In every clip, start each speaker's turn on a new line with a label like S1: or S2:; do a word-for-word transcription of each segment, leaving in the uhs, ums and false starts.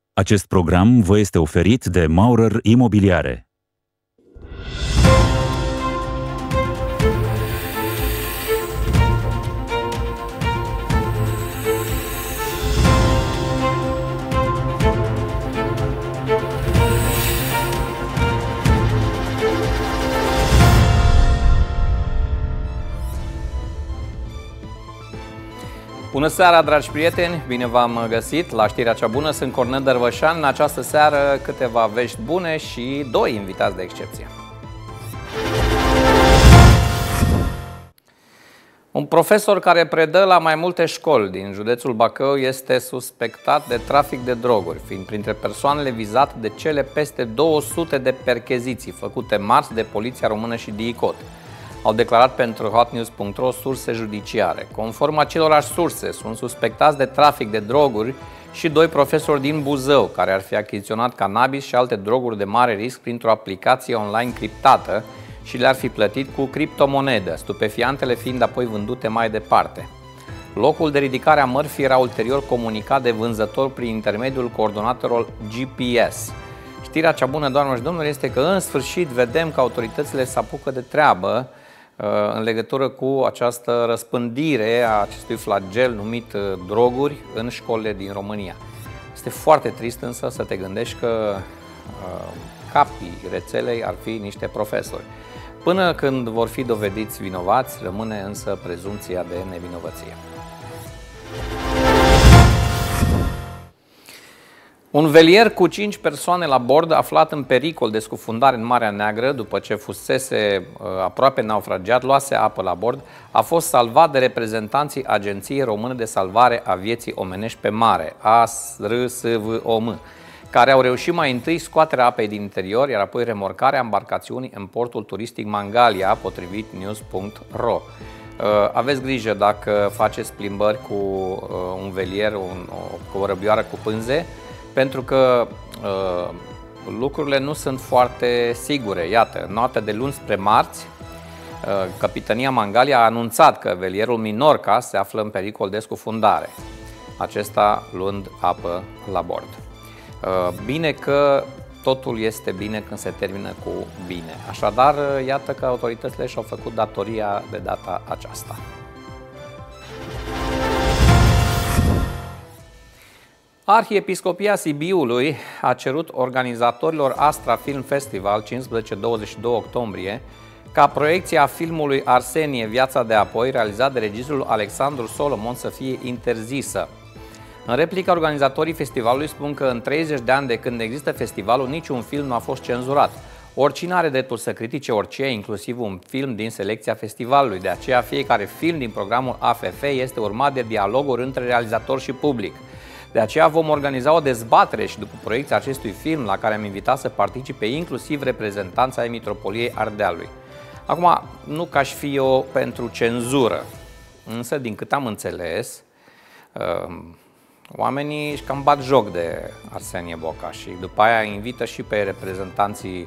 S1: Acest program vă este oferit de Maurer Imobiliare.
S2: Bună seara, dragi prieteni! Bine v-am găsit la Știrea cea bună. Sunt Cornel Dărvășan. În această seară câteva vești bune și doi invitați de excepție. Un profesor care predă la mai multe școli din județul Bacău este suspectat de trafic de droguri, fiind printre persoanele vizate de cele peste două sute de percheziții făcute marți de Poliția Română și D I C O T. Au declarat pentru hotnews punct ro surse judiciare. Conform acelorași surse, sunt suspectați de trafic de droguri și doi profesori din Buzău, care ar fi achiziționat cannabis și alte droguri de mare risc printr-o aplicație online criptată și le-ar fi plătit cu criptomonedă, stupefiantele fiind apoi vândute mai departe. Locul de ridicare a mărfii era ulterior comunicat de vânzător prin intermediul coordonatelor G P S. Știrea cea bună, doamnelor și domnilor, este că în sfârșit vedem că autoritățile se apucă de treabă în legătură cu această răspândire a acestui flagel numit droguri în școlile din România. Este foarte trist însă să te gândești că capii rețelei ar fi niște profesori. Până când vor fi dovediți vinovați, rămâne însă prezumția de nevinovăție. Un velier cu cinci persoane la bord, aflat în pericol de scufundare în Marea Neagră, după ce fusese uh, aproape naufragiat, luase apă la bord, a fost salvat de reprezentanții Agenției Române de Salvare a Vieții Omenești pe Mare, A S R S V O M, care au reușit mai întâi scoaterea apei din interior, iar apoi remorcarea embarcațiunii în portul turistic Mangalia, potrivit news punct ro. Uh, aveți grijă dacă faceți plimbări cu uh, un velier, un, o, cu o răbioară cu pânze, pentru că uh, lucrurile nu sunt foarte sigure. Iată, noaptea de luni spre marți, uh, Capitania Mangalia a anunțat că velierul Minorca se află în pericol de scufundare, acesta luând apă la bord. Uh, bine că totul este bine când se termină cu bine. Așadar, uh, iată că autoritățile și-au făcut datoria de data aceasta. Arhiepiscopia Sibiului a cerut organizatorilor Astra Film Festival cincisprezece douăzeci și doi octombrie ca proiecția filmului Arsenie, Viața de apoi, realizat de regizorul Alexandru Solomon, să fie interzisă. În replică, organizatorii festivalului spun că în treizeci de ani de când există festivalul, niciun film nu a fost cenzurat. Oricine are dreptul să critique orice, inclusiv un film din selecția festivalului. De aceea, fiecare film din programul A F F este urmat de dialoguri între realizator și public. De aceea vom organiza o dezbatere și după proiecția acestui film, la care am invitat să participe inclusiv reprezentanța ai Mitropoliei Ardealului. Acum, nu că aș fi eu pentru cenzură, însă, din cât am înțeles, oamenii își cam bat joc de Arsenie Boca și după aia invită și pe reprezentanții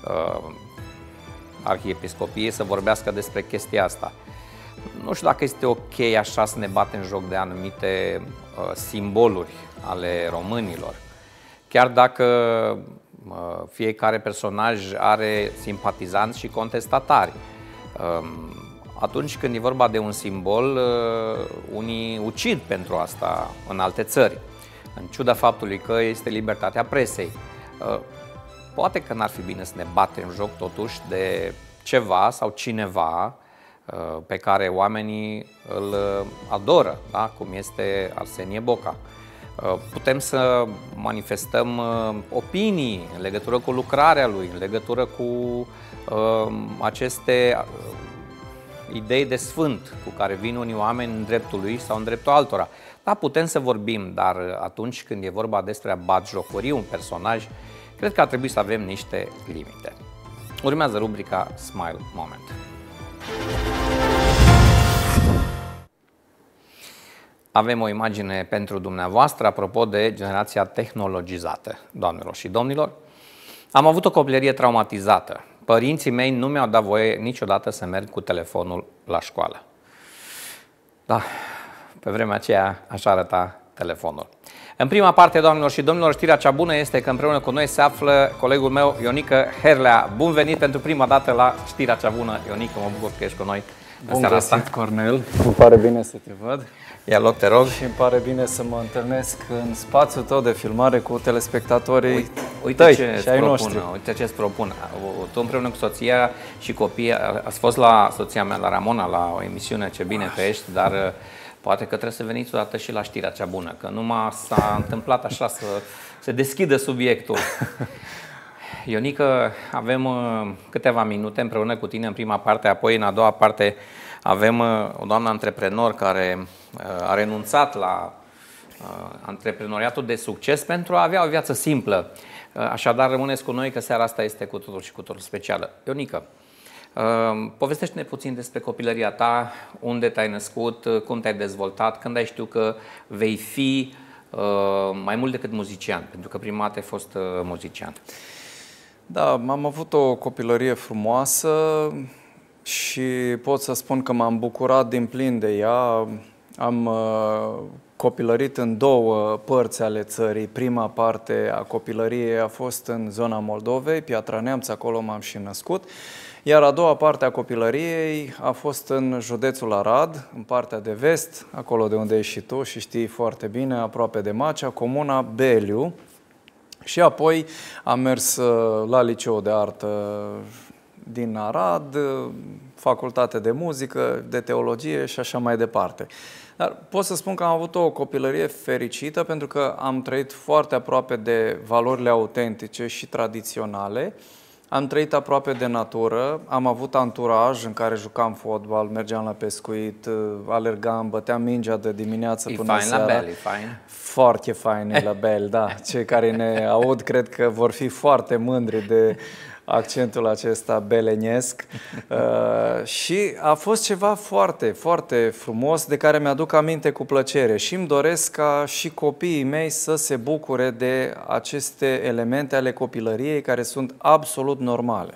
S2: Arhiepiscopiei să vorbească despre chestia asta. Nu știu dacă este ok așa să ne batem joc de anumite uh, simboluri ale românilor. Chiar dacă uh, fiecare personaj are simpatizanți și contestatari. Uh, atunci când e vorba de un simbol, uh, unii ucid pentru asta în alte țări, în ciuda faptului că este libertatea presei. Uh, poate că n-ar fi bine să ne batem joc totuși de ceva sau cineva pe care oamenii îl adoră, da? Cum este Arsenie Boca. Putem să manifestăm opinii în legătură cu lucrarea lui, în legătură cu uh, aceste idei de sfânt cu care vin unii oameni în dreptul lui sau în dreptul altora. Da, putem să vorbim, dar atunci când e vorba despre a batjocori un personaj, cred că ar trebui să avem niște limite. Urmează rubrica Smile Moment. Avem o imagine pentru dumneavoastră apropo de generația tehnologizată. Doamnelor și domnilor, am avut o copilărie traumatizată. Părinții mei nu mi-au dat voie niciodată să merg cu telefonul la școală. Da, pe vremea aceea așa arăta telefonul. În prima parte, doamnelor și domnilor, știrea cea bună este că împreună cu noi se află colegul meu, Ionică Herlea. Bun venit pentru prima dată la știrea cea bună. Ionică, mă bucur că ești cu noi în
S3: Bun
S2: seara
S3: găsit,
S2: asta.
S3: Cornel. Îmi pare bine să te văd.
S2: Ia loc, te rog.
S3: Și îmi pare bine să mă întâlnesc în spațiul tău de filmare cu telespectatorii
S2: Uite, uite
S3: tăi
S2: ce
S3: și ai
S2: propun,
S3: noștri.
S2: uite ce îți propun. Tu împreună cu soția și copiii, ați fost la soția mea, la Ramona, la o emisiune, ce bine că ești, dar poate că trebuie să veniți odată și la știrea cea bună, că numai s-a întâmplat așa să se deschidă subiectul. Ionică, avem uh, câteva minute împreună cu tine în prima parte, apoi în a doua parte avem uh, o doamnă antreprenor care uh, a renunțat la uh, antreprenoriatul de succes pentru a avea o viață simplă. Uh, așadar, rămâneți cu noi că seara asta este cu totul și cu totul specială. Ionică, uh, povestește-ne puțin despre copilăria ta, unde te-ai născut, uh, cum te-ai dezvoltat, când ai știut că vei fi uh, mai mult decât muzician, pentru că prima dată ai fost uh, muzician.
S3: Da, am avut o copilărie frumoasă și pot să spun că m-am bucurat din plin de ea. Am uh, copilărit în două părți ale țării. Prima parte a copilăriei a fost în zona Moldovei, Piatra Neamț, acolo m-am și născut. Iar a doua parte a copilăriei a fost în județul Arad, în partea de vest, acolo de unde ești și tu și știi foarte bine, aproape de Macea, comuna Beliu. Și apoi am mers la Liceul de Artă din Arad, facultate de muzică, de teologie și așa mai departe. Dar pot să spun că am avut o copilărie fericită pentru că am trăit foarte aproape de valorile autentice și tradiționale. Am trăit aproape de natură, am avut anturaj în care jucam fotbal, mergeam la pescuit, alergam, băteam mingea de dimineață
S2: e
S3: până
S2: fain
S3: seara.
S2: La Bel, e fain.
S3: Foarte fain e la Bel, da. Cei care ne aud cred că vor fi foarte mândri de accentul acesta belenesc. Uh, și a fost ceva foarte, foarte frumos de care mi-aduc aminte cu plăcere și îmi doresc ca și copiii mei să se bucure de aceste elemente ale copilăriei care sunt absolut normale.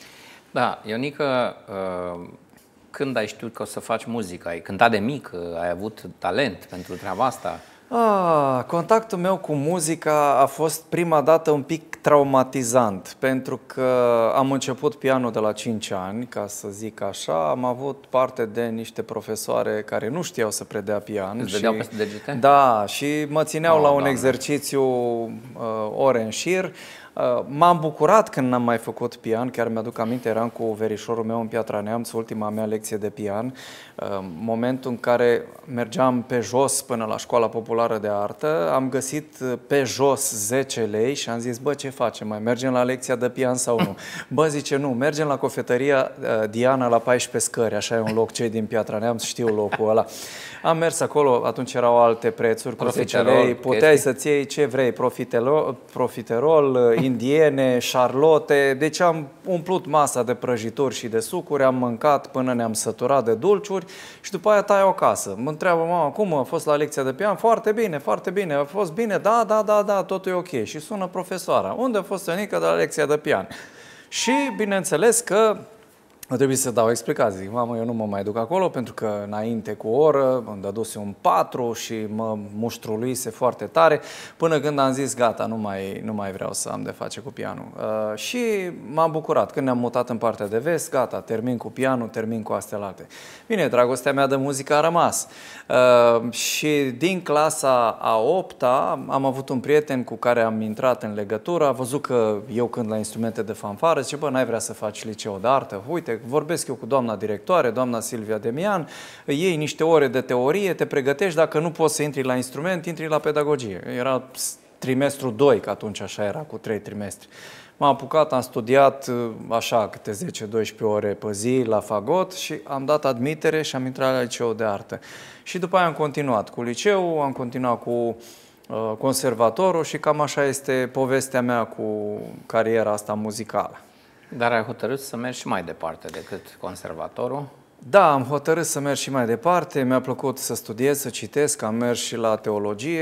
S2: Da, Ionică, uh, când ai știut că o să faci muzică? Ai cântat de mic? Ai avut talent pentru treaba asta?
S3: Ah, contactul meu cu muzica a fost prima dată un pic traumatizant, pentru că am început pianul de la cinci ani, ca să zic așa. Am avut parte de niște profesoare care nu știau să predea pian.
S2: Îți
S3: și,
S2: vedeau peste degete?
S3: Da, și mă țineau oh, la un doamne. exercițiu uh, ore în șir. M-am bucurat când n-am mai făcut pian, chiar mi-aduc aminte, eram cu verișorul meu în Piatra Neamț, ultima mea lecție de pian, momentul în care mergeam pe jos până la Școala Populară de Artă, am găsit pe jos zece lei și am zis, bă, ce facem, mai mergem la lecția de pian sau nu? Bă, zice, nu, mergem la cofetăria Diana la paisprezece scări, așa e un loc, cei din Piatra Neamț știu locul ăla. Am mers acolo, atunci erau alte prețuri, cu zece lei, puteai chestii. Să-ți iei ce vrei, profiterol, profiterol indiene, șarlote, deci am umplut masa de prăjituri și de sucuri, am mâncat până ne-am săturat de dulciuri și după aia tai acasă. Mă întreabă mama, cum a fost la lecția de pian? Foarte bine, foarte bine, a fost bine, da, da, da, da, totul e ok. Și sună profesoara, unde a fost Ionică de la lecția de pian? Și bineînțeles că a trebuit să dau explicații. Zic, mamă, eu nu mă mai duc acolo pentru că înainte cu o oră îmi dăduse un patru și mă muștruluise foarte tare până când am zis, gata, nu mai, nu mai vreau să am de face cu pianul. Uh, și m-am bucurat. Când ne-am mutat în partea de vest, gata, termin cu pianul, termin cu astea alte. Bine, dragostea mea de muzică a rămas. Uh, și din clasa a opta am avut un prieten cu care am intrat în legătură, a văzut că eu cânt la instrumente de fanfară, zice, bă, n-ai vrea să faci liceu de artă? Uite, vorbesc eu cu doamna directoare, doamna Silvia Demian, iei niște ore de teorie, te pregătești, dacă nu poți să intri la instrument, intri la pedagogie. Era trimestru doi, că atunci așa era, cu trei trimestri. M-am apucat, am studiat așa câte zece doisprezece ore pe zi la fagot și am dat admitere și am intrat la liceul de artă. Și după aia am continuat cu liceu, am continuat cu uh, conservatorul și cam așa este povestea mea cu cariera asta muzicală.
S2: Dar ai hotărât să mergi și mai departe decât conservatorul?
S3: Da, am hotărât să merg și mai departe, mi-a plăcut să studiez, să citesc, am mers și la teologie,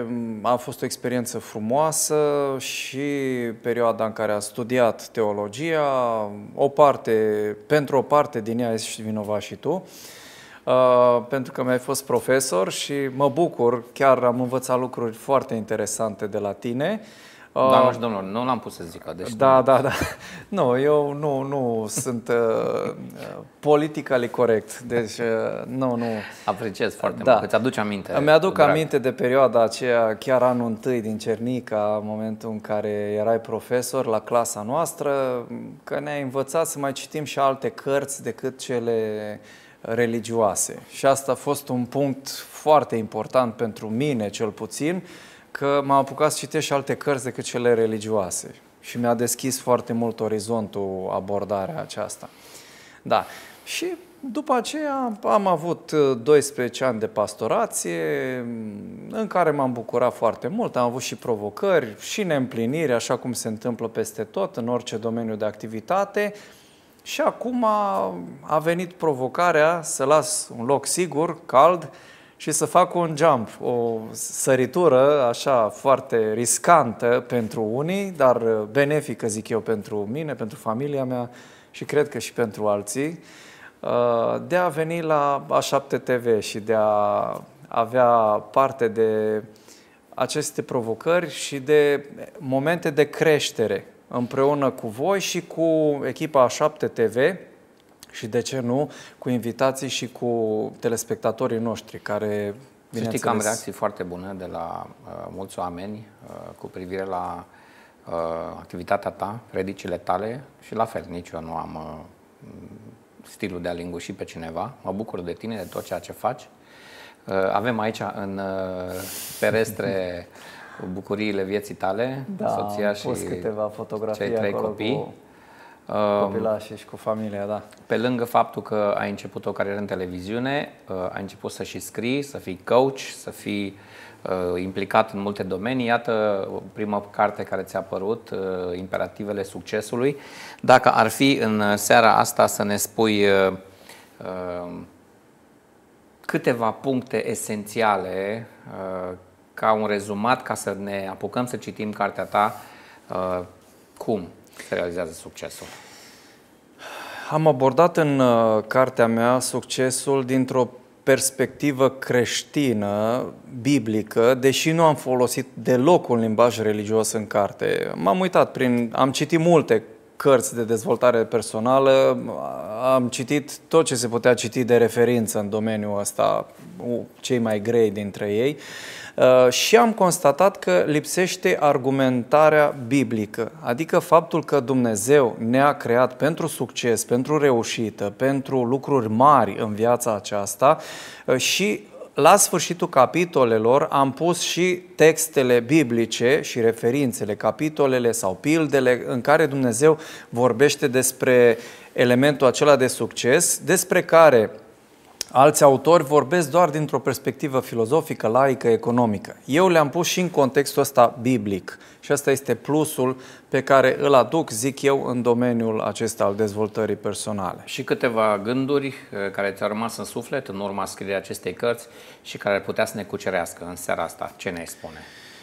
S3: a fost o experiență frumoasă și perioada în care am studiat teologia, o parte, pentru o parte din ea ești vinovat și tu. uh, pentru că mi-ai fost profesor și mă bucur, chiar am învățat lucruri foarte interesante de la tine.
S2: Doamne și domnilor, nu l-am pus să zică. Deci
S3: da,
S2: nu.
S3: da, da. Nu, eu nu, nu sunt uh, politically corect. Deci, uh, nu, nu.
S2: Apreciez foarte
S3: da.
S2: mult, îți aduce aminte.
S3: Îmi aduc aminte de perioada aceea, chiar anul întâi din Cernica, în momentul în care erai profesor la clasa noastră, că ne-ai învățat să mai citim și alte cărți decât cele religioase. Și asta a fost un punct foarte important pentru mine, cel puțin, că m-am apucat să citesc și alte cărți decât cele religioase. Și mi-a deschis foarte mult orizontul abordarea aceasta. Da. Și după aceea am avut doisprezece ani de pastorație, în care m-am bucurat foarte mult. Am avut și provocări, și neîmpliniri, așa cum se întâmplă peste tot, în orice domeniu de activitate. Și acum a venit provocarea să las un loc sigur, cald, și să fac un jump, o săritură așa foarte riscantă pentru unii, dar benefică, zic eu, pentru mine, pentru familia mea și cred că și pentru alții, de a veni la A șapte T V și de a avea parte de aceste provocări și de momente de creștere împreună cu voi și cu echipa A șapte T V, și de ce nu, cu invitații și cu telespectatorii noștri, care,
S2: să știi că am reacții foarte bune de la uh, mulți oameni uh, cu privire la uh, activitatea ta, predicile tale și la fel, nici eu nu am uh, stilul de a linguși pe cineva. Mă bucur de tine, de tot ceea ce faci. Uh, avem aici în uh, ferestre bucuriile vieții tale,
S3: da,
S2: soția și
S3: câteva fotografii
S2: cei trei copii.
S3: Cu copilașii și cu familia, da.
S2: Pe lângă faptul că ai început o carieră în televiziune, ai început să și scrii, să fii coach, să fii implicat în multe domenii. Iată prima carte care ți-a apărut, Imperativele succesului. Dacă ar fi în seara asta să ne spui câteva puncte esențiale ca un rezumat, ca să ne apucăm să citim cartea ta, cum se realizează succesul?
S3: Am abordat în uh, cartea mea succesul dintr-o perspectivă creștină, biblică, deși nu am folosit deloc un limbaj religios în carte. M-am uitat prin... am citit multe cărți de dezvoltare personală, am citit tot ce se putea citi de referință în domeniul ăsta, cei mai grei dintre ei, și am constatat că lipsește argumentarea biblică, adică faptul că Dumnezeu ne-a creat pentru succes, pentru reușită, pentru lucruri mari în viața aceasta și la sfârșitul capitolelor am pus și textele biblice și referințele, capitolele sau pildele în care Dumnezeu vorbește despre elementul acela de succes, despre care alți autori vorbesc doar dintr-o perspectivă filozofică, laică, economică. Eu le-am pus și în contextul ăsta biblic și asta este plusul pe care îl aduc, zic eu, în domeniul acesta al dezvoltării personale.
S2: Și câteva gânduri care ți-au rămas în suflet în urma scrierii acestei cărți și care ar putea să ne cucerească în seara asta. Ce ne spune?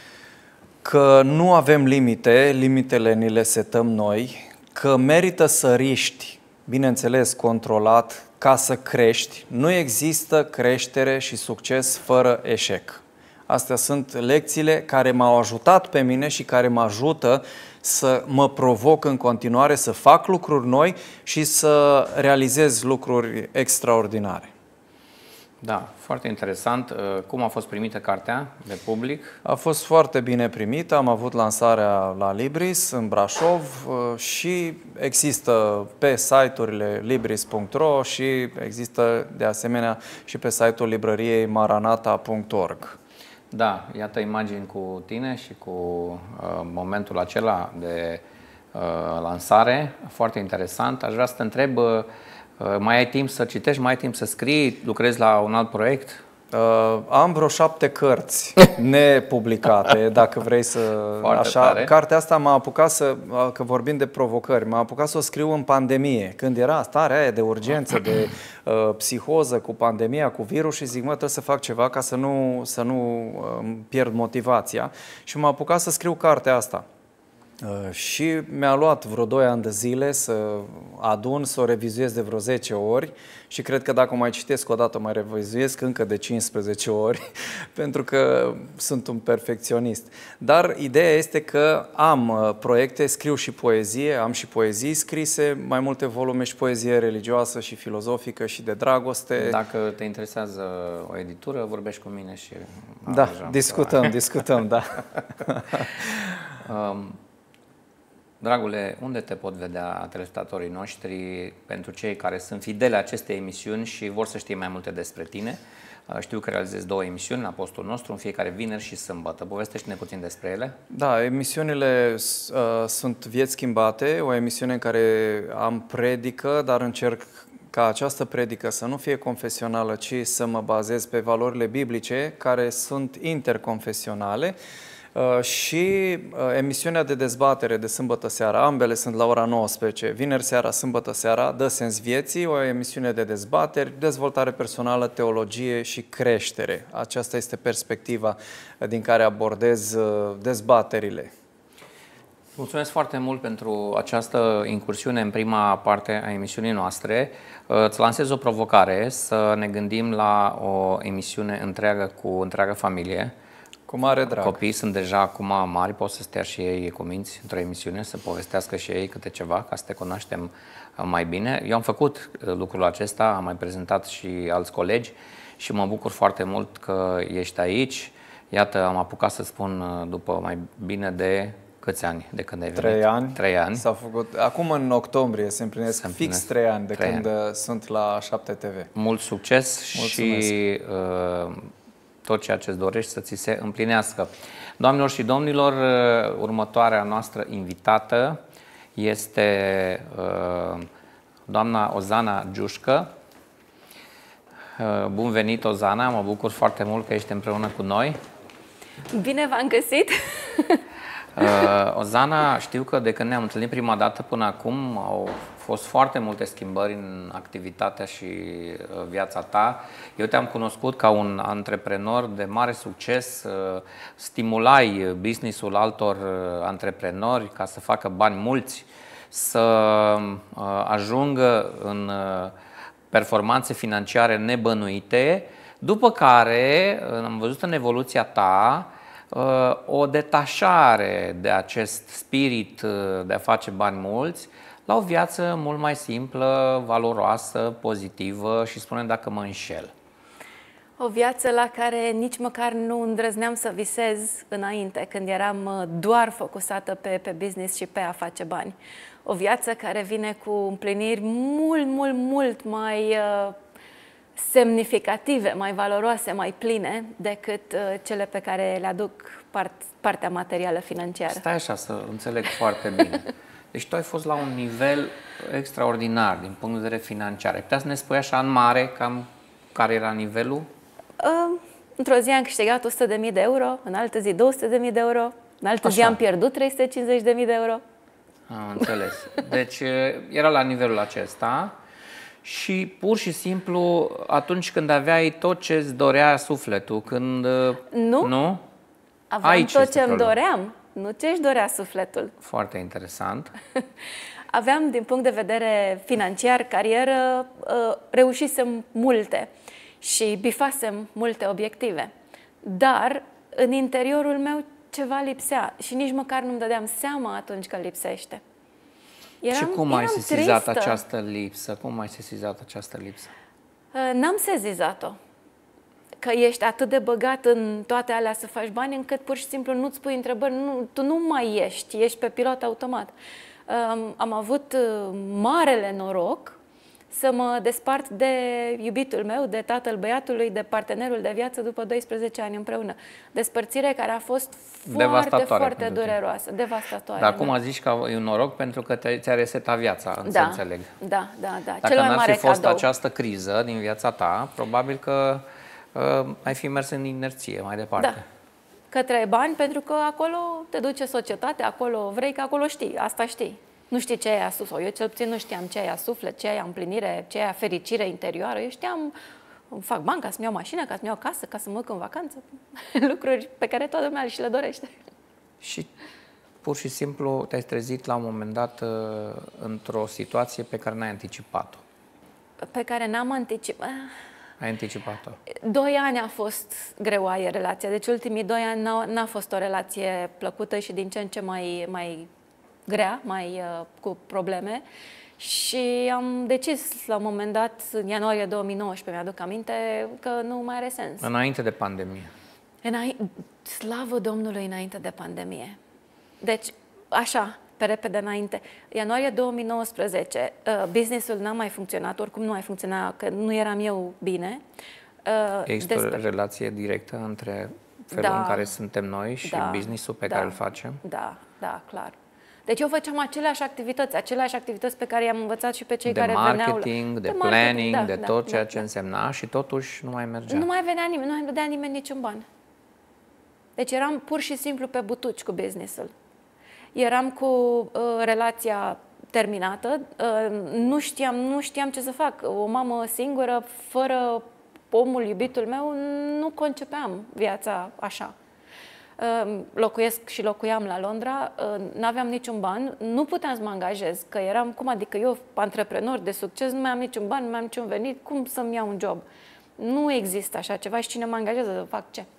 S3: Că nu avem limite, limitele ni le setăm noi, că merită să riști, bineînțeles controlat, ca să crești. Nu există creștere și succes fără eșec. Astea sunt lecțiile care m-au ajutat pe mine și care mă ajută să mă provoc în continuare, să fac lucruri noi și să realizez lucruri extraordinare.
S2: Da, foarte interesant. Cum a fost primită cartea de public?
S3: A fost foarte bine primită. Am avut lansarea la Libris în Brașov și există pe site-urile libris punct ro și există de asemenea și pe site-ul librăriei maranata punct org.
S2: Da, iată imagini cu tine și cu uh, momentul acela de uh, lansare. Foarte interesant. Aș vrea să te întreb, uh, mai ai timp să citești, mai ai timp să scrii, lucrezi la un alt proiect?
S3: Uh, am vreo șapte cărți nepublicate, dacă vrei să...
S2: Foarte
S3: așa.
S2: tare.
S3: Cartea asta m-a apucat să, că vorbim de provocări, m-a apucat să o scriu în pandemie, când era starea aia de urgență, de uh, psihoză cu pandemia, cu virus și zic, mă, trebuie să fac ceva ca să nu, să nu uh, pierd motivația și m-a apucat să scriu cartea asta. Și mi-a luat vreo doi ani de zile să adun, să o revizuiesc de vreo zece ori și cred că dacă o mai citesc o dată, mai revizuiesc încă de cincisprezece ori, pentru că sunt un perfecționist. Dar ideea este că am proiecte, scriu și poezie, am și poezii scrise, mai multe volume și poezie religioasă și filozofică și de dragoste.
S2: Dacă te interesează o editură, vorbești cu mine și...
S3: Da, discutăm, discutăm, da.
S2: um, Dragule, unde te pot vedea telespectatorii noștri, pentru cei care sunt fideli acestei emisiuni și vor să știe mai multe despre tine? Știu că realizezi două emisiuni la postul nostru, în fiecare vineri și sâmbătă. Povestește-ne puțin despre ele.
S3: Da, emisiunile uh, sunt Vieți Schimbate, o emisiune în care am predică, dar încerc ca această predică să nu fie confesională, ci să mă bazez pe valorile biblice, care sunt interconfesionale. Uh, și uh, emisiunea de dezbatere de sâmbătă seara, ambele sunt la ora nouăsprezece, vineri seara, sâmbătă seara, Dă sens vieții, o emisiune de dezbateri, dezvoltare personală, teologie și creștere. Aceasta este perspectiva din care abordez uh, dezbaterile.
S2: Mulțumesc foarte mult pentru această incursiune în prima parte a emisiunii noastre. Îți lansez o provocare să ne gândim la o emisiune întreagă cu întreaga familie.
S3: Cu mare drag.
S2: Copiii sunt deja acum mari, pot să stea și ei cu minți într-o emisiune, să povestească și ei câte ceva, ca să te cunoaștem mai bine. Eu am făcut lucrul acesta, am mai prezentat și alți colegi și mă bucur foarte mult că ești aici. Iată, am apucat să spun după mai bine de câți ani de când ai venit?
S3: Trei ani.
S2: Trei ani.
S3: S-au făcut, acum în octombrie se împlinesc, se împlinesc fix trei ani de trei când ani. Sunt la șapte T V.
S2: Mult succes. Mulțumesc. Și uh, tot ceea ce îți dorești să ți se împlinească. Doamnelor și domnilor, următoarea noastră invitată este uh, doamna Ozana Giușcă. Uh, bun venit, Ozana, mă bucur foarte mult că ești împreună cu noi.
S4: Bine v-am găsit!
S2: uh, Ozana, știu că de când ne-am întâlnit prima dată până acum au fost foarte multe schimbări în activitatea și viața ta. Eu te-am cunoscut ca un antreprenor de mare succes, stimulai business-ul altor antreprenori ca să facă bani mulți, să ajungă în performanțe financiare nebănuite, după care am văzut în evoluția ta o detașare de acest spirit de a face bani mulți la o viață mult mai simplă, valoroasă, pozitivă și spune dacă mă înșel.
S4: O viață la care nici măcar nu îndrăzneam să visez înainte, când eram doar focusată pe, pe business și pe a face bani. O viață care vine cu împliniri mult, mult, mult mai uh, semnificative, mai valoroase, mai pline decât uh, cele pe care le aduc part, partea materială financiară.
S2: Stai așa să înțeleg foarte bine. Deci tu ai fost la un nivel extraordinar din punct de vedere financiar. Ai putea să ne spui așa în mare cam care era nivelul?
S4: Uh, într-o zi am câștigat o sută de mii de euro, în altă zi două sute de mii de euro, în altă așa. zi am pierdut trei sute cincizeci de mii de euro.
S2: Am înțeles. Deci era la nivelul acesta și pur și simplu atunci când aveai tot ce îți dorea sufletul, când...
S4: Nu,
S2: nu?
S4: aveam Aici tot ce îmi doream. Nu ce își dorea sufletul.
S2: Foarte interesant.
S4: Aveam, din punct de vedere financiar, carieră, reușisem multe și bifasem multe obiective. Dar în interiorul meu ceva lipsea și nici măcar nu-mi dădeam seama atunci că lipsește.
S2: Eram, și cum ai sesizat tristă. această lipsă? Cum ai sesizat această lipsă?
S4: N-am sesizat-o. Că ești atât de băgat în toate alea să faci bani, încât pur și simplu nu-ți pui întrebări, nu, tu nu mai ești, ești pe pilot automat. Um, am avut marele noroc să mă despart de iubitul meu, de tatăl băiatului, de partenerul de viață după doisprezece ani împreună. Despărțire care a fost foarte, foarte dureroasă, devastatoare.
S2: Dar acum zici că e un noroc pentru că ți-a resetat viața,
S4: da,
S2: înțeleg.
S4: Da, da, da.
S2: Dacă n-ar fi fost cadou. această criză din viața ta, probabil că uh, ai fi mers în inerție mai departe.
S4: Da. Către bani, pentru că acolo te duce societatea, acolo vrei, că acolo știi, asta știi. Nu știi ce e aia suflet. Eu cel puțin nu știam ce e aia suflet, ce e aia împlinire, ce e aia fericire interioară. Eu știam, fac bani ca să-mi iau mașină, ca să-mi iau casă, ca să mă duc în vacanță. Lucruri pe care toată lumea și le dorește.
S2: Și pur și simplu te-ai trezit la un moment dat într-o situație pe care n-ai anticipat-o?
S4: Pe care n-am anticipat...
S2: Ai anticipat-o?
S4: Doi ani a fost greoaie relația, deci ultimii doi ani n-a fost o relație plăcută și din ce în ce mai, mai grea, mai uh, cu probleme. Și am decis la un moment dat, în ianuarie două mii nouăsprezece, mi-aduc aminte, că nu mai are sens.
S2: Înainte de pandemie.
S4: Înainte, slavă Domnului, înainte de pandemie. Deci, așa, pe repede înainte. Ianuarie două mii nouăsprezece, business-ul n-a mai funcționat, oricum nu mai funcționa, că nu eram eu bine.
S2: Există Despre... o relație directă între felul da, în care suntem noi și da, business-ul pe da, care îl facem?
S4: Da, da, clar. Deci eu făceam aceleași activități, aceleași activități pe care i-am învățat și pe cei
S2: de
S4: care veneau.
S2: De marketing, de planning, da, de da, tot da, ceea da, ce însemna și totuși nu mai mergea.
S4: Nu mai venea nimeni, nu mai dădea nimeni niciun ban. Deci eram pur și simplu pe butuci cu business-ul. Eram cu uh, relația terminată, uh, nu știam, nu știam ce să fac. O mamă singură, fără omul, iubitul meu, nu concepeam viața așa. Uh, locuiesc și locuiam la Londra, uh, n-aveam niciun ban, nu puteam să mă angajez, că eram, cum adică eu, antreprenor de succes, nu mai am niciun ban, nu mai am niciun venit, cum să-mi iau un job? Nu există așa ceva și cine mă angajează să fac ce?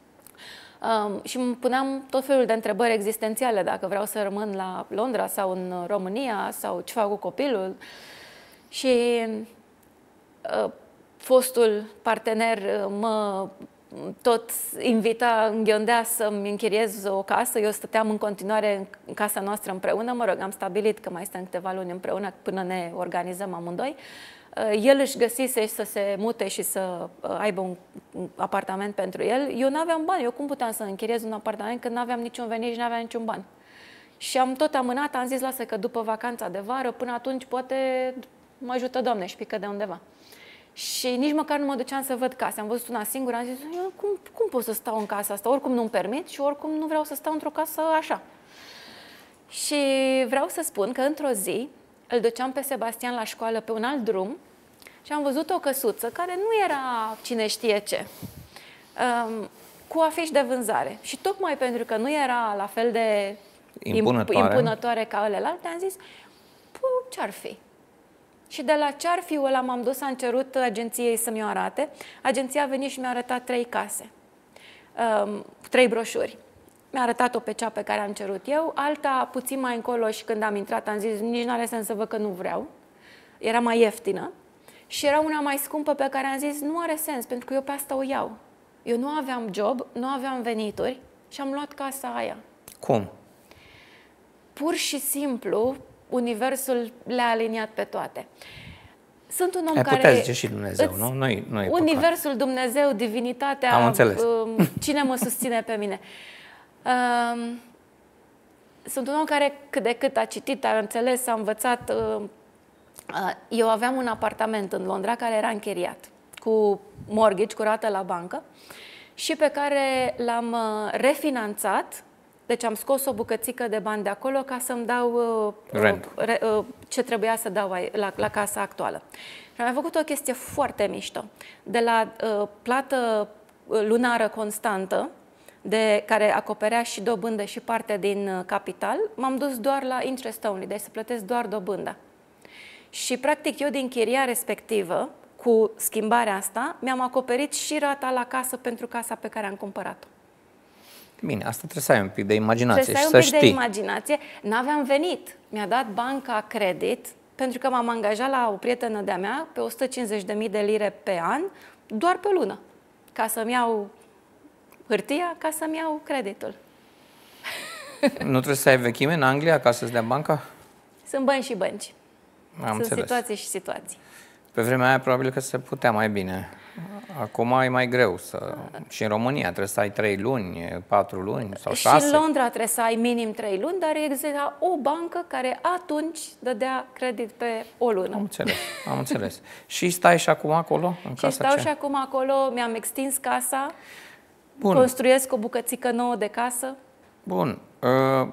S4: Um, și îmi puneam tot felul de întrebări existențiale, dacă vreau să rămân la Londra sau în România sau ce fac cu copilul. Și uh, fostul partener uh, mă tot invita, înghiondea să-mi închiriez o casă. Eu stăteam în continuare în casa noastră împreună, mă rog, am stabilit că mai stăm câteva luni împreună până ne organizăm amândoi. El își găsise să se mute și să aibă un apartament pentru el. Eu nu aveam bani. Eu cum puteam să închiriez un apartament când nu aveam niciun venit și nu aveam niciun ban? Și am tot amânat, am zis, lasă că după vacanța de vară, până atunci poate mă ajută Doamne și pică de undeva. Și nici măcar nu mă duceam să văd casa. Am văzut una singură, am zis, eu cum, cum pot să stau în casa asta? Oricum nu-mi permit și oricum nu vreau să stau într-o casă așa. Și vreau să spun că într-o zi îl duceam pe Sebastian la școală pe un alt drum și am văzut o căsuță care nu era cine știe ce, um, cu afiș de vânzare. Și tocmai pentru că nu era la fel de
S2: impunătoare,
S4: impunătoare ca alelalte, am zis, ce-ar fi? Și de la ce-ar fi ăla m-am dus, am cerut agenției să mi-o arate. Agenția a venit și mi-a arătat trei case, um, trei broșuri. Mi-a arătat-o pe cea pe care am cerut eu, alta puțin mai încolo și când am intrat am zis, nici nu are sens să văd că nu vreau. Era mai ieftină. Și era una mai scumpă pe care am zis, nu are sens, pentru că eu pe asta o iau. Eu nu aveam job, nu aveam venituri și am luat casa aia.
S2: Cum?
S4: Pur și simplu, universul le-a aliniat pe toate. Sunt un om
S2: Ai
S4: care...
S2: putea zice și Dumnezeu, îți, nu? Nu-i, nu-i
S4: universul, păcat. Dumnezeu, divinitatea...
S2: Am înțeles.
S4: Cine mă susține pe mine. Um, sunt un om care cât de cât a citit, a înțeles, a învățat. Uh, eu aveam un apartament în Londra care era închiriat cu mortgage, cu rată la bancă și pe care l-am refinanțat. Deci am scos o bucățică de bani de acolo ca să-mi dau uh, re, uh, ce trebuia să dau la, la casa actuală. Și am făcut o chestie foarte mișto. De la uh, plată lunară constantă, de care acoperea și dobândă și parte din capital, m-am dus doar la interest only, deci să plătesc doar dobânda. Și practic eu din chiria respectivă, cu schimbarea asta, mi-am acoperit și rata la casă pentru casa pe care am cumpărat-o.
S2: Bine, asta trebuie să ai un pic de imaginație
S4: trebuie
S2: și
S4: să ai
S2: să
S4: un pic
S2: știi.
S4: de imaginație. N-aveam venit. Mi-a dat banca credit pentru că m-am angajat la o prietenă de-a mea pe o sută cincizeci de mii de lire pe an, doar pe lună, ca să-mi iau hârtia, ca să-mi iau creditul.
S2: Nu trebuie să ai vechime în Anglia ca să-ți dea banca?
S4: Sunt bănci și bănci.
S2: Am
S4: Sunt
S2: înțeles.
S4: situații și situații.
S2: Pe vremea aia probabil că se putea mai bine. Acum e mai greu. Să... Și în România trebuie să ai trei luni, patru luni sau șase.
S4: Și în Londra trebuie să ai minim trei luni, dar exista o bancă care atunci dădea credit pe o lună.
S2: Am înțeles, am înțeles. Și stai și acum acolo? În
S4: și
S2: casa
S4: stau
S2: ce?
S4: și acum acolo, mi-am extins casa,
S2: Bun.
S4: Construiesc o bucățică nouă de casă.
S2: Bun. Uh,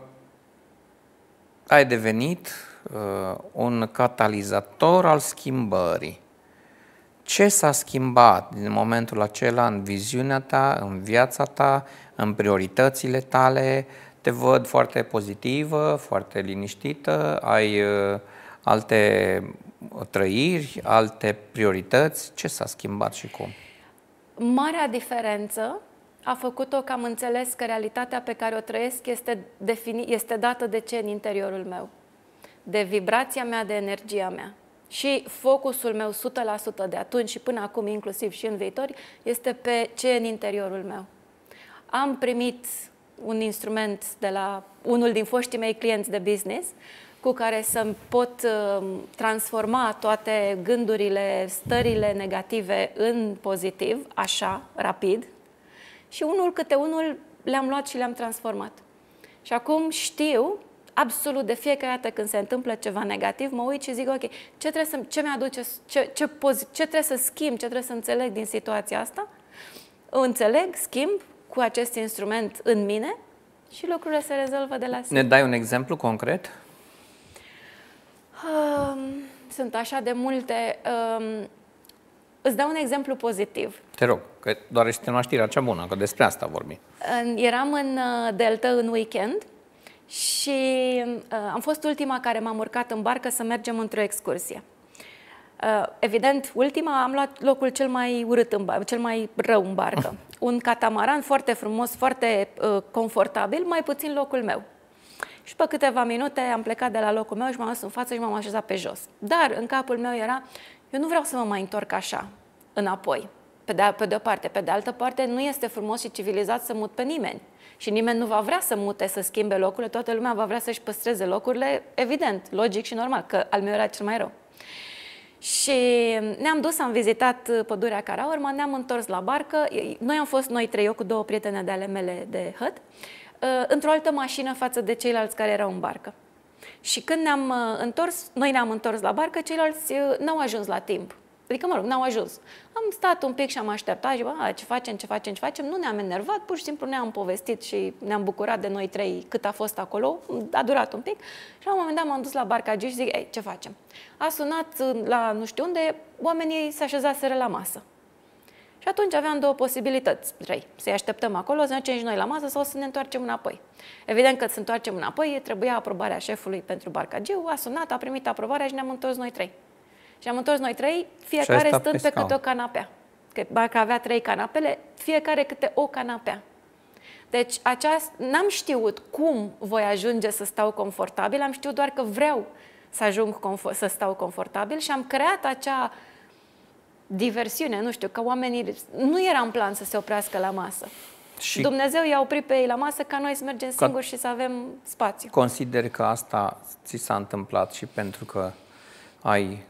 S2: ai devenit uh, un catalizator al schimbării. Ce s-a schimbat din momentul acela în viziunea ta, în viața ta, în prioritățile tale? Te văd foarte pozitivă, foarte liniștită, ai uh, alte trăiri, alte priorități. Ce s-a schimbat și cum?
S4: Marea diferență a făcut-o că am înțeles că realitatea pe care o trăiesc este, defini- este dată de ce în interiorul meu, de vibrația mea, de energia mea. Și focusul meu o sută la sută de atunci și până acum, inclusiv și în viitor, este pe ce în interiorul meu. Am primit un instrument de la unul din foștii mei clienți de business cu care să pot uh, transforma toate gândurile, stările negative în pozitiv, așa, rapid. Și unul câte unul le-am luat și le-am transformat. Și acum știu, absolut de fiecare dată când se întâmplă ceva negativ, mă uit și zic, ok, ce trebuie să, ce mi-aduce, ce, ce, ce trebuie să schimb, ce trebuie să înțeleg din situația asta? Înțeleg, schimb cu acest instrument în mine și lucrurile se rezolvă de la sine.
S2: Ne dai un exemplu concret?
S4: Um, sunt așa de multe. Um, îți dau un exemplu pozitiv.
S2: Te rog, că doar ești în știrea cea bună, că despre asta vorbim.
S4: Eram în Delta în weekend și uh, am fost ultima care m-am urcat în barcă să mergem într-o excursie. Uh, evident, ultima am luat locul cel mai urât, în bar- cel mai rău în barcă. Un catamaran foarte frumos, foarte uh, confortabil, mai puțin locul meu. Și pe câteva minute am plecat de la locul meu și m-am dus în față și m-am așezat pe jos. Dar în capul meu era, eu nu vreau să mă mai întorc așa, înapoi, pe de, pe de o parte. Pe de altă parte, nu este frumos și civilizat să mut pe nimeni. Și nimeni nu va vrea să mute, să schimbe locurile, toată lumea va vrea să-și păstreze locurile, evident, logic și normal, că al meu era cel mai rău. Și ne-am dus, am vizitat pădurea Caraurma, ne-am întors la barcă, noi am fost noi trei, eu cu două prietene de ale mele de hăt, într-o altă mașină față de ceilalți care erau în barcă. Și când ne-am întors, noi ne-am întors la barcă, ceilalți n-au ajuns la timp. Adică, mă rog, n-au ajuns. Am stat un pic și am așteptat și, bă, ce facem, ce facem, ce facem. Nu ne-am enervat, pur și simplu ne-am povestit și ne-am bucurat de noi trei cât a fost acolo. A durat un pic. Și la un moment dat m-am dus la barcagiu și zic, ei, ce facem? A sunat la nu știu unde, oamenii se așezaseră la masă. Și atunci aveam două posibilități, trei. Să-i așteptăm acolo, să ne ducem și noi la masă sau să ne întoarcem înapoi. Evident că să întoarcem înapoi, trebuia aprobarea șefului pentru barcagiu, a sunat, a primit aprobarea și ne-am întors noi trei. Și am întors noi trei, fiecare stând pe, pe câte o canapea. Că barca avea trei canapele, fiecare câte o canapea. Deci aceast... n-am știut cum voi ajunge să stau confortabil, am știut doar că vreau să ajung confort... să stau confortabil și am creat acea diversiune, nu știu, că oamenii... Nu era în plan să se oprească la masă. Și Dumnezeu i-a oprit pe ei la masă ca noi să mergem singuri și să avem spațiu.
S2: Consider că asta ți s-a întâmplat și pentru că ai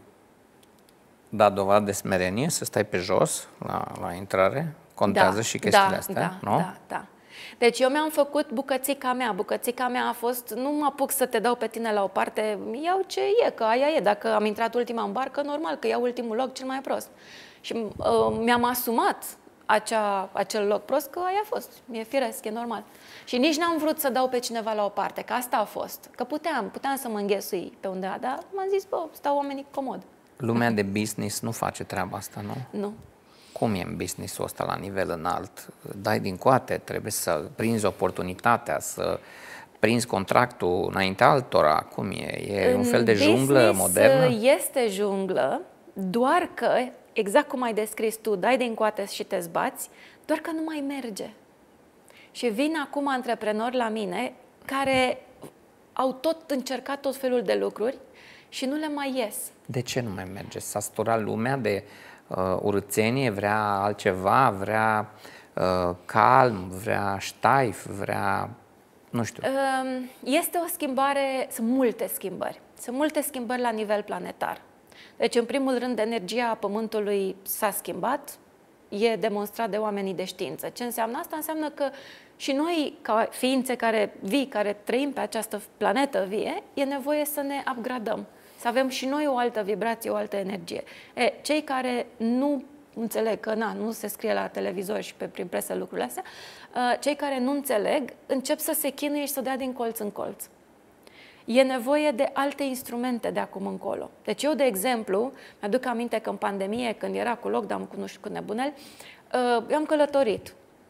S2: dat dovadă de smerenie, să stai pe jos la, la intrare? Contează
S4: da,
S2: și chestiile
S4: da,
S2: astea,
S4: da,
S2: nu?
S4: Da, da. Deci eu mi-am făcut bucățica mea. Bucățica mea a fost, nu mă apuc să te dau pe tine la o parte, iau ce e, că aia e. Dacă am intrat ultima în barcă, normal că iau ultimul loc cel mai prost. Și uh, mi-am asumat acea, acel loc prost, că aia a fost. E firesc, e normal. Și nici n-am vrut să dau pe cineva la o parte, că asta a fost. Că puteam, puteam să mă înghesui pe undeva, dar m-am zis, bă, stau oamenii comod.
S2: Lumea de business nu face treaba asta, nu?
S4: Nu.
S2: Cum e în business-ul ăsta la nivel înalt? Dai din coate, trebuie să prinzi oportunitatea, să prinzi contractul înainte altora. Cum e? E un fel de junglă modernă?
S4: Este junglă, doar că, exact cum ai descris tu, dai din coate și te zbați, doar că nu mai merge. Și vin acum antreprenori la mine care au tot încercat tot felul de lucruri și nu le mai ies.
S2: De ce nu mai merge? S-a sturat lumea de uh, urâțenie, vrea altceva, vrea uh, calm, vrea ștaif, vrea... nu știu.
S4: Uh, este o schimbare, sunt multe schimbări. Sunt multe schimbări la nivel planetar. Deci, în primul rând, energia Pământului s-a schimbat, e demonstrat de oamenii de știință. Ce înseamnă asta? Înseamnă că și noi, ca ființe care vii, care trăim pe această planetă vie, e nevoie să ne upgradăm. Să avem și noi o altă vibrație, o altă energie. E, cei care nu înțeleg că na, nu se scrie la televizor și pe prin presă lucrurile astea, cei care nu înțeleg încep să se chinuie și să dea din colț în colț. E nevoie de alte instrumente de acum încolo. Deci eu, de exemplu, mi-aduc aminte că în pandemie, când era cu lockdown, cu nu știu, cu nebunel, eu am călătorit.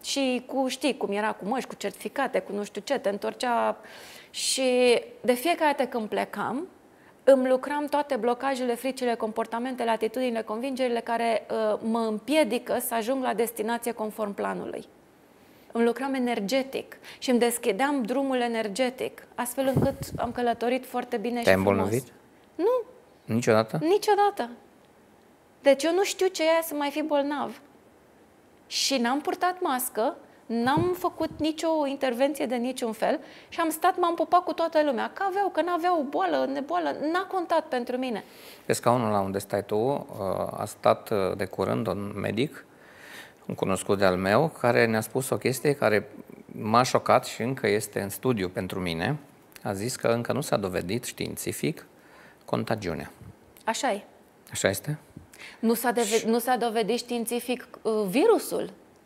S4: Și cu, știi, cum era cu măști, cu certificate, cu nu știu ce, te întorcea. Și de fiecare dată când plecam, îmi lucram toate blocajele, fricile, comportamentele, atitudinile, convingerile care uh, mă împiedică să ajung la destinație conform planului. Îmi lucram energetic și îmi deschideam drumul energetic, astfel încât am călătorit foarte bine și frumos.
S2: Te-ai îmbolnăvit?
S4: Nu.
S2: Niciodată?
S4: Niciodată. Deci eu nu știu ce e să mai fi bolnav. Și n-am purtat mască, n-am făcut nicio intervenție de niciun fel și am stat, m-am pupat cu toată lumea. Că aveau, că n-aveau boală, neboală, n-a contat pentru mine.
S2: Pe scaunul la unde stai tu a stat de curând un medic, un cunoscut de-al meu, care ne-a spus o chestie care m-a șocat și încă este în studiu pentru mine. A zis că încă nu s-a dovedit științific contagiunea.
S4: Așa e.
S2: Așa este?
S4: Nu s-a, deve- nu s-a dovedit științific uh, virusul.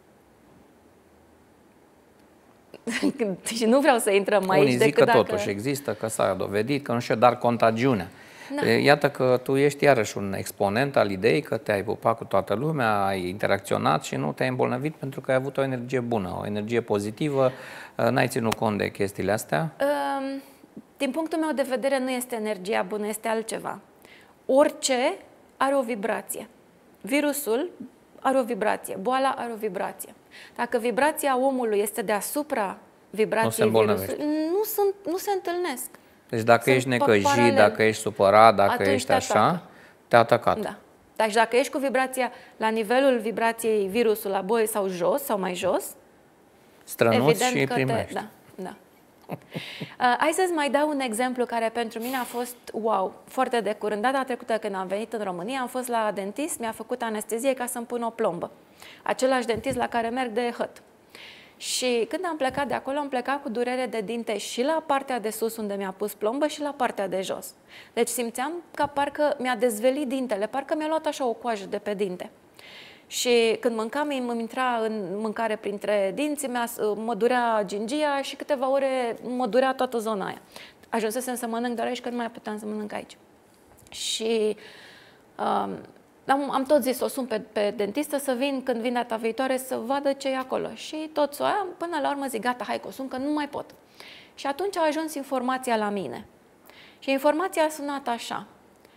S4: Și nu vreau să intrăm aici.
S2: Unii zic că
S4: dacă...
S2: totuși există, că s-a dovedit, că nu știu, dar contagiunea.
S4: Da.
S2: Iată că tu ești iarăși un exponent al ideii că te-ai pupat cu toată lumea, ai interacționat și nu te-ai îmbolnăvit pentru că ai avut o energie bună, o energie pozitivă, n-ai ținut cont de chestiile astea?
S4: Um, din punctul meu de vedere nu este energia bună, este altceva. Orice are o vibrație. Virusul are o vibrație, boala are o vibrație. Dacă vibrația omului este deasupra vibrației
S2: nu
S4: virusului, nu, sunt, nu se întâlnesc.
S2: Deci dacă
S4: Sunt
S2: ești necăjit,
S4: paralel.
S2: dacă ești supărat, dacă
S4: Atunci
S2: ești
S4: te
S2: așa,
S4: atacă.
S2: te-a atacat.
S4: Da. Deci dacă ești cu vibrația la nivelul vibrației virusului la boi sau jos sau mai jos,
S2: strănuți și
S4: evident că
S2: primești.
S4: te, da, da. Uh, hai să-ți mai dau un exemplu care pentru mine a fost wow, foarte de curând. Data trecută când am venit în România, am fost la dentist, mi-a făcut anestezie ca să-mi pun o plombă. Același dentist la care merg de hăt. Și când am plecat de acolo, am plecat cu durere de dinte și la partea de sus unde mi-a pus plombă și la partea de jos. Deci simțeam că parcă mi-a dezvelit dintele, parcă mi-a luat așa o coajă de pe dinte. Și când mâncam, îmi intra în mâncare printre dinți, mă durea gingia și câteva ore mă durea toată zona aia. Ajunsesem să mănânc doar aici, că nu mai puteam să mănânc aici. Și um, am, am tot zis, o sun pe, pe dentistă să vin când vin data viitoare să vadă ce e acolo. Și tot aia, până la urmă zic, gata, hai că o sun, că nu mai pot. Și atunci a ajuns informația la mine. Și informația a sunat așa.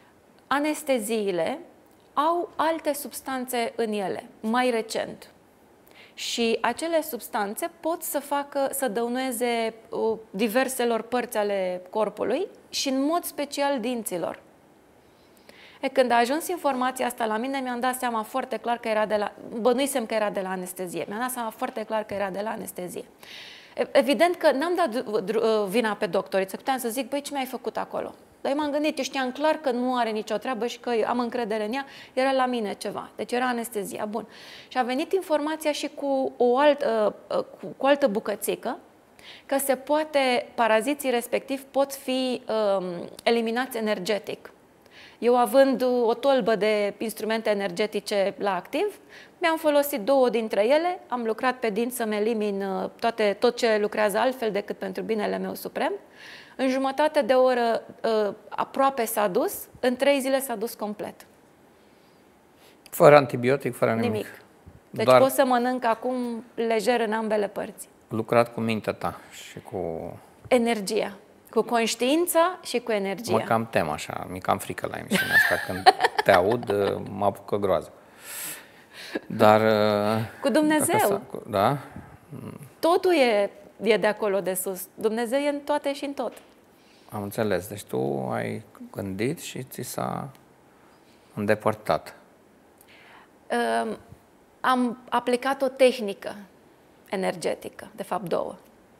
S4: Anesteziile au alte substanțe în ele, mai recent. Și acele substanțe pot să facă, să dăuneze uh, diverselor părți ale corpului și în mod special dinților. E, când a ajuns informația asta la mine, mi-am dat seama foarte clar că era de la, bănuisem că era de la anestezie. Mi-am dat seama foarte clar că era de la anestezie. Evident că n-am dat vina pe doctoriță, puteam să zic, băi, ce mi-ai făcut acolo? Dar eu m-am gândit, eu știam clar că nu are nicio treabă și că am încredere în ea, era la mine ceva. Deci era anestezia, bun. Și a venit informația și cu o altă, cu, cu altă bucățică, că se poate, paraziții respectiv pot fi um, eliminați energetic. Eu, având o tolbă de instrumente energetice la activ, mi-am folosit două dintre ele, am lucrat pe dinți să-mi elimin toate, tot ce lucrează altfel decât pentru binele meu suprem. În jumătate de oră aproape s-a dus, în trei zile s-a dus complet.
S2: Fără antibiotic, fără nimic.
S4: Nimic. Deci
S2: Doar
S4: pot să mănânc acum lejer în ambele părți.
S2: lucrat cu mintea ta și cu...
S4: Energia. Cu conștiința și cu energia.
S2: Mă cam tem așa, mi cam frică la emisiunea asta. Când te aud, mă apucă groază. Dar...
S4: Cu Dumnezeu.
S2: Da?
S4: Totul e, e de acolo de sus. Dumnezeu e în toate și în tot.
S2: Am înțeles. Deci tu ai gândit și ți s-a îndepărtat.
S4: Um, am aplicat o tehnică energetică, de fapt două.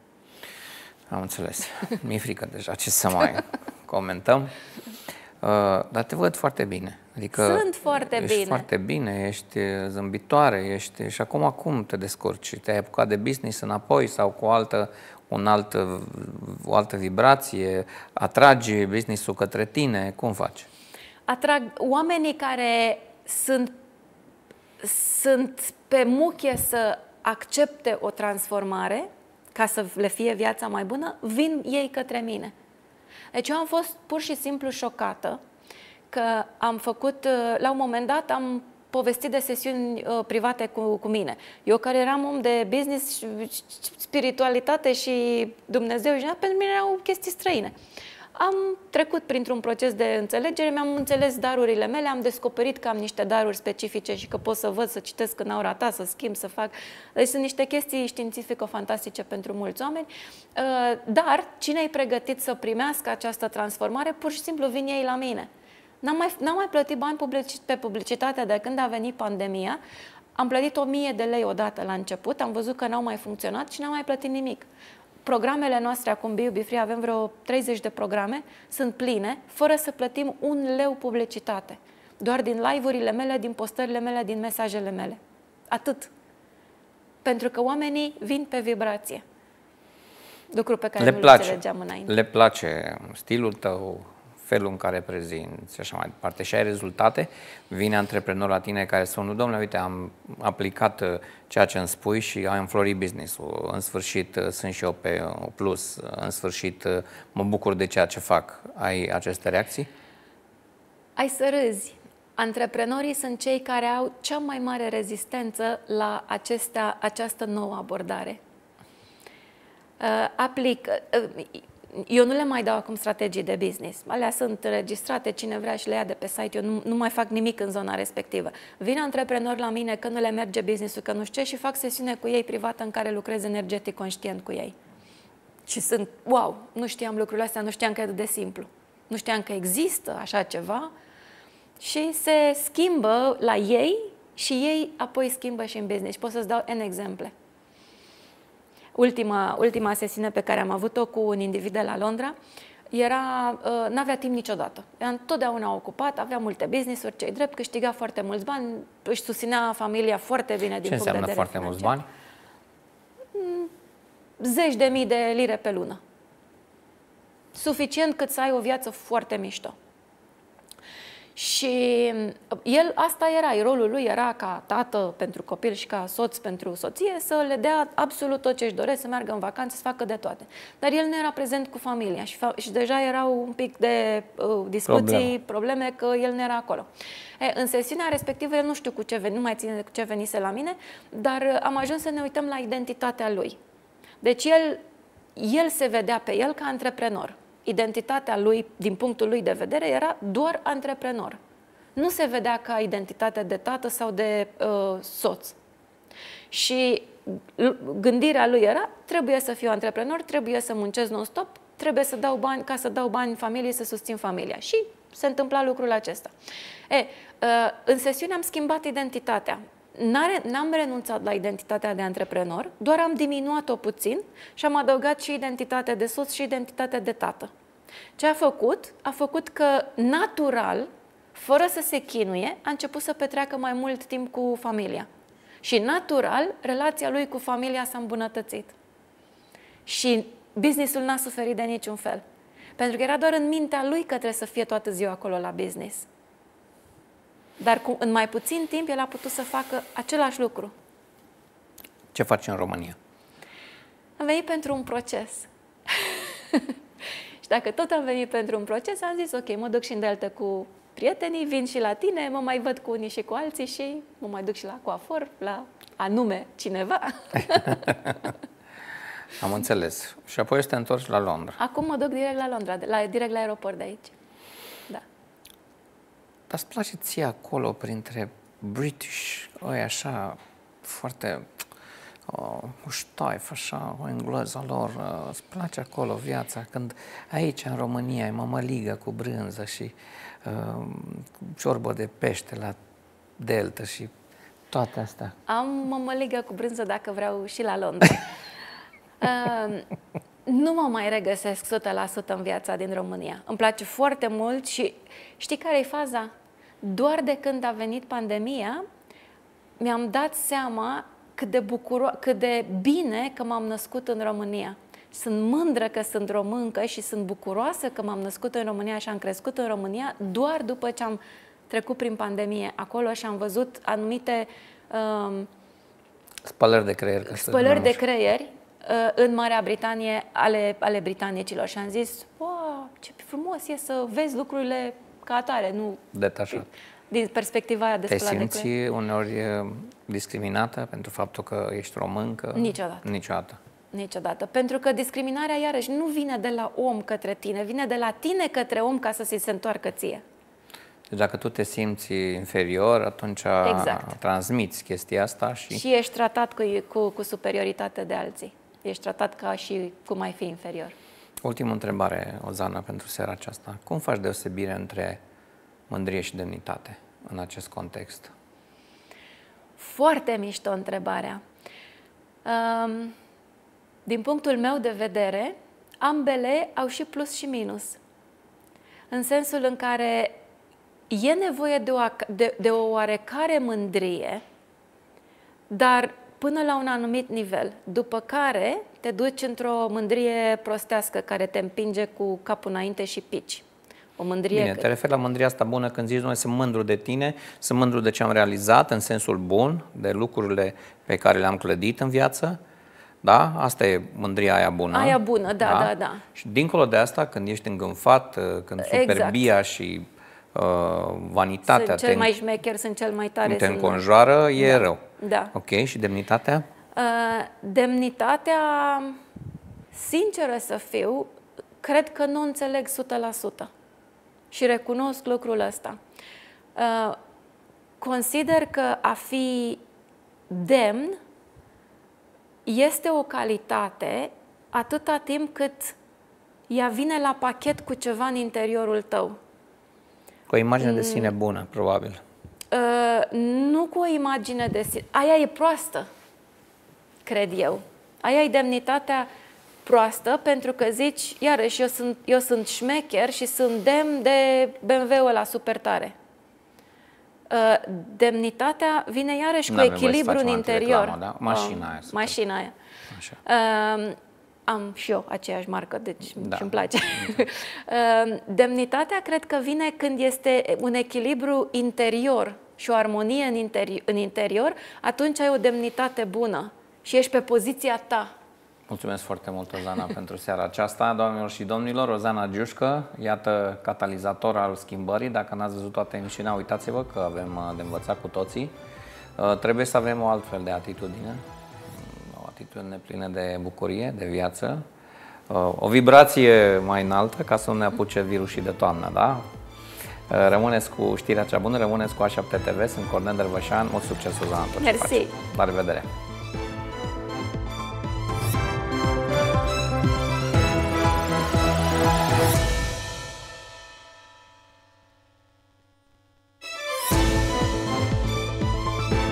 S2: Am înțeles. Mi-e frică deja ce să mai comentăm. Uh, dar te văd foarte bine. Adică
S4: Sunt foarte
S2: ești
S4: bine.
S2: foarte bine, ești zâmbitoare, ești... Și acum, acum te descurci? Te-ai apucat de business înapoi sau cu o altă, un alt, o altă vibrație? Atragi business-ul către tine? Cum faci?
S4: Atrag oamenii care sunt, sunt pe muche să accepte o transformare, ca să le fie viața mai bună, vin ei către mine. Deci eu am fost pur și simplu șocată că am făcut, la un moment dat am povesti de sesiuni uh, private cu, cu mine. Eu care eram om de business, spiritualitate și Dumnezeu, și pentru mine erau chestii străine. Am trecut printr-un proces de înțelegere, mi-am înțeles darurile mele, am descoperit că am niște daruri specifice și că pot să văd, să citesc în aura ta, să schimb, să fac. Deci sunt niște chestii științifico-fantastice pentru mulți oameni, dar cine e pregătit să primească această transformare, pur și simplu vin ei la mine. N-am mai, n-am mai plătit bani pe publicitate de când a venit pandemia, am plătit o mie de lei odată la început, am văzut că n-au mai funcționat și n-am mai plătit nimic. Programele noastre acum, Be You, Be Free, avem vreo treizeci de programe, sunt pline, fără să plătim un leu publicitate. Doar din live-urile mele, din postările mele, din mesajele mele. Atât. Pentru că oamenii vin pe vibrație. Lucru pe care
S2: le
S4: nu
S2: place.
S4: le înțelegeam înainte.
S2: Le place stilul tău, felul în care prezinți și așa mai departe. Și ai rezultate, vine antreprenorul la tine care spune, domnule, uite, am aplicat ceea ce îmi spui și am înflorit business-ul. În sfârșit sunt și eu pe plus, în sfârșit mă bucur de ceea ce fac. Ai aceste reacții?
S4: Ai să râzi. Antreprenorii sunt cei care au cea mai mare rezistență la acestea, această nouă abordare. Uh, aplic... Uh, Eu nu le mai dau acum strategii de business. Alea sunt registrate, cine vrea și le ia de pe site. Eu nu, nu mai fac nimic în zona respectivă. Vin antreprenori la mine că nu le merge business-ul, că nu știu ce, și fac sesiune cu ei privată în care lucrez energetic conștient cu ei. Și sunt, wow, nu știam lucrurile astea, nu știam că e atât de simplu. Nu știam că există așa ceva și se schimbă la ei și ei apoi schimbă și în business. Și pot să-ți dau N exemple. Ultima, ultima sesiune pe care am avut-o cu un individ de la Londra, era, uh, n-avea timp niciodată. Era întotdeauna ocupat, avea multe business-uri, ce-i drept, câștiga foarte mulți bani, își susținea familia foarte bine din punct de vedere
S2: Ce înseamnă foarte mulți bani?
S4: Zeci de mii de lire pe lună. Suficient cât să ai o viață foarte mișto. Și el, asta era, rolul lui era ca tată pentru copil și ca soț pentru soție să le dea absolut tot ce își doresc, să meargă în vacanță, să facă de toate. Dar el nu era prezent cu familia și, și deja erau un pic de uh, discuții, probleme. probleme că el nu era acolo. E, în sesiunea respectivă, el nu știu cu ce veni, nu mai ține cu ce venise la mine, dar am ajuns să ne uităm la identitatea lui. Deci el, el se vedea pe el ca antreprenor. Identitatea lui, din punctul lui de vedere, era doar antreprenor. Nu se vedea ca identitate de tată sau de uh, soț. Și gândirea lui era, trebuie să fiu antreprenor, trebuie să muncesc non-stop, trebuie să dau bani, ca să dau bani familiei, să susțin familia. Și se întâmpla lucrul acesta. E, uh, în sesiune am schimbat identitatea. N-am renunțat la identitatea de antreprenor, doar am diminuat-o puțin și am adăugat și identitatea de soț și identitatea de tată. Ce a făcut? A făcut că natural, fără să se chinuie, a început să petreacă mai mult timp cu familia. Și natural, relația lui cu familia s-a îmbunătățit. Și businessul n-a suferit de niciun fel. Pentru că era doar în mintea lui că trebuie să fie toată ziua acolo la business. Dar cu, în mai puțin timp, el a putut să facă același lucru.
S2: Ce faci în România?
S4: Am venit pentru un proces. Și dacă tot am venit pentru un proces, am zis, ok, mă duc și în delta cu prietenii, vin și la tine, mă mai văd cu unii și cu alții și mă mai duc și la coafor, la anume cineva.
S2: Am înțeles. Și apoi te întorci la Londra.
S4: Acum mă duc direct la Londra, la, direct la aeroport de aici. Da.
S2: Dar îți place ție acolo, printre British, oi așa, foarte uh, ștaif, așa, o engleză lor, uh, îți place acolo viața, când aici, în România, e mămăligă cu brânză și uh, ciorbă de pește la delta și toate astea.
S4: Am mămăligă cu brânză dacă vreau și la Londra. uh, nu mă mai regăsesc o sută la sută în viața din România. Îmi place foarte mult și știi care e faza? Doar de când a venit pandemia, mi-am dat seama cât de, bucuro- cât de bine că m-am născut în România. Sunt mândră că sunt româncă și sunt bucuroasă că m-am născut în România și am crescut în România doar după ce am trecut prin pandemie acolo și am văzut anumite um,
S2: spălări de creier.
S4: Spălări de creier uh, în Marea Britanie ale, ale britanicilor și am zis, wow, ce frumos e să vezi lucrurile ca atare, nu
S2: detașat.
S4: din perspectiva aia de
S2: Te
S4: spălat de
S2: simți
S4: creier.
S2: uneori discriminată pentru faptul că ești româncă?
S4: Niciodată.
S2: Niciodată.
S4: Niciodată. Pentru că discriminarea, iarăși, nu vine de la om către tine, vine de la tine către om ca să ți se întoarcă ție.
S2: Deci dacă tu te simți inferior, atunci
S4: Exact.
S2: transmiți chestia asta și...
S4: Și ești tratat cu, cu, cu superioritate de alții. Ești tratat ca și cum ai fi inferior.
S2: Ultimă întrebare, Ozana, pentru seara aceasta. Cum faci deosebire între mândrie și demnitate în acest context?
S4: Foarte mișto întrebarea. Um, din punctul meu de vedere, ambele au și plus și minus. În sensul în care e nevoie de o, de, de o oarecare mândrie, dar până la un anumit nivel, după care te duci într-o mândrie prostească care te împinge cu capul înainte și pici. O mândrie.
S2: Bine, te referi la mândria asta bună când zici, noi sunt mândru de tine, sunt mândru de ce am realizat în sensul bun, de lucrurile pe care le-am clădit în viață, da? Asta e mândria aia bună.
S4: Aia bună, da, da, da. da.
S2: Și dincolo de asta, când ești îngânfat, când superbia exact. și uh, vanitatea
S4: sunt
S2: te,
S4: cel mai șmecher, sunt cel mai tare.
S2: te înconjoară, e
S4: da.
S2: rău.
S4: Da.
S2: Ok, și demnitatea?
S4: Uh, demnitatea, sinceră să fiu, cred că nu înțeleg o sută la sută. Și recunosc lucrul ăsta. Uh, consider că a fi demn este o calitate atâta timp cât ea vine la pachet cu ceva în interiorul tău.
S2: Cu o imagine de sine bună, probabil.
S4: Uh, nu cu o imagine de sine. Aia e proastă, cred eu. Aia e demnitatea proastă, pentru că zici, iarăși, eu sunt, eu sunt șmecher și sunt demn de B M W-ul ăla super tare. Uh, demnitatea vine iarăși cu echilibru în interior.
S2: Reclamă, da? Mașina aia.
S4: Uh, mașina aia.
S2: Așa.
S4: Uh, am și eu aceeași marcă, deci
S2: da.
S4: și îmi place. Da. uh, demnitatea cred că vine când este un echilibru interior și o armonie în, interi în interior, atunci ai o demnitate bună și ești pe poziția ta.
S2: Mulțumesc foarte mult, Ozana, pentru seara aceasta. Doamnelor și domnilor, Ozana Giușcă, iată, catalizator al schimbării. Dacă n-ați văzut toată emisiunea, uitați-vă că avem de învățat cu toții. Uh, trebuie să avem o altfel de atitudine, o atitudine plină de bucurie, de viață, uh, o vibrație mai înaltă ca să nu ne apuce virusii de toamnă, da? Uh, rămâneți cu știrea cea bună, rămâneți cu A șapte T V, sunt Cornel Dărvășan, mult succes, Ozana, tot ce faci. La revedere!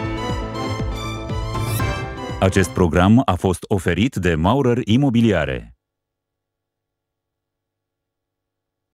S1: Acest program a fost oferit de Maurer Imobiliare.